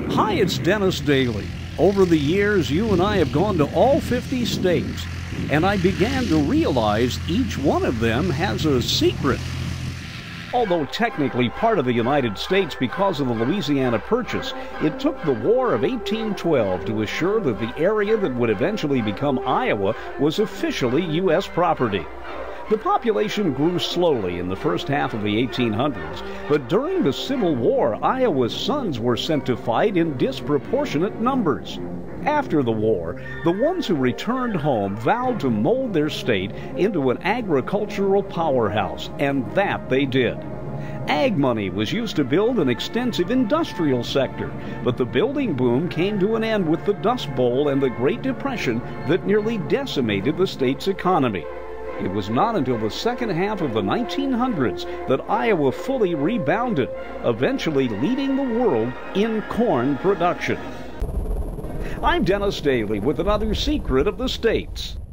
Hi, it's Dennis Daly. Over the years, you and I have gone to all 50 states, and I began to realize each one of them has a secret. Although technically part of the United States because of the Louisiana Purchase, it took the War of 1812 to assure that the area that would eventually become Iowa was officially U.S. property. The population grew slowly in the first half of the 1800s, but during the Civil War, Iowa's sons were sent to fight in disproportionate numbers. After the war, the ones who returned home vowed to mold their state into an agricultural powerhouse, and that they did. Ag money was used to build an extensive industrial sector, but the building boom came to an end with the Dust Bowl and the Great Depression that nearly decimated the state's economy. It was not until the second half of the 1900s that Iowa fully rebounded, eventually leading the world in corn production. I'm Dennis Daly with another secret of the states.